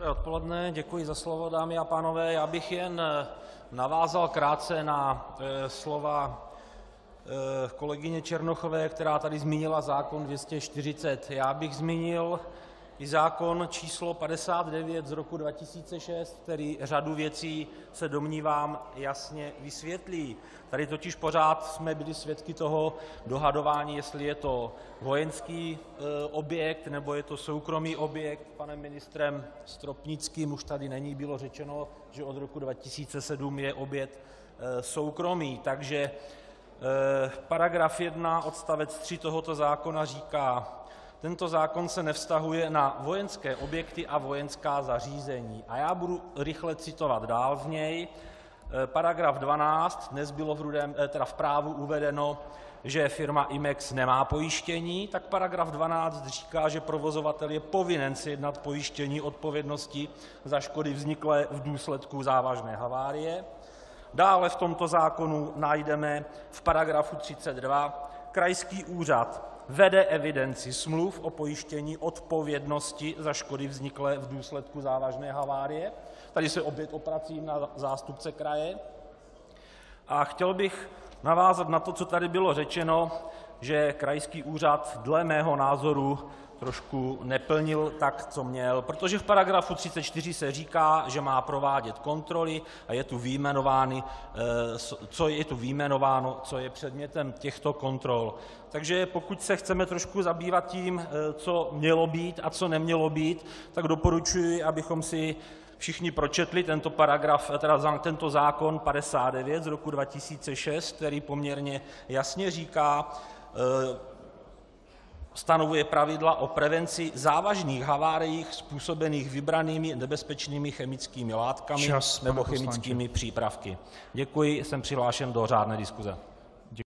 Dobré odpoledne, děkuji za slovo, dámy a pánové. Já bych jen navázal krátce na slova kolegyně Černochové, která tady zmínila zákon 240. Já bych zmínil i zákon číslo 59 z roku 2006, který řadu věcí, se domnívám, jasně vysvětlí. Tady totiž pořád jsme byli svědky toho dohadování, jestli je to vojenský objekt, nebo je to soukromý objekt. Panem ministrem Stropnickým, už tady není, bylo řečeno, že od roku 2007 je objekt soukromý. Takže paragraf 1 odstavec 3 tohoto zákona říká: Tento zákon se nevztahuje na vojenské objekty a vojenská zařízení. A já budu rychle citovat dál z něj. Paragraf 12, dnes bylo v právu uvedeno, že firma Imex nemá pojištění, tak paragraf 12 říká, že provozovatel je povinen sjednat pojištění odpovědnosti za škody vzniklé v důsledku závažné havárie. Dále v tomto zákonu najdeme v paragrafu 32: Krajský úřad vede evidenci smluv o pojištění odpovědnosti za škody vzniklé v důsledku závažné havárie. Tady se opět obracím na zástupce kraje. A chtěl bych navázat na to, co tady bylo řečeno, že krajský úřad dle mého názoru trošku neplnil tak, co měl, protože v paragrafu 34 se říká, že má provádět kontroly, a je tu vyjmenováno, co je předmětem těchto kontrol. Takže pokud se chceme trošku zabývat tím, co mělo být a co nemělo být, tak doporučuji, abychom si všichni pročetli tento zákon 59 z roku 2006, který poměrně jasně říká, stanovuje pravidla o prevenci závažných havárií způsobených vybranými nebezpečnými chemickými látkami nebo chemickými přípravky. Děkuji, jsem přihlášen do řádné diskuse.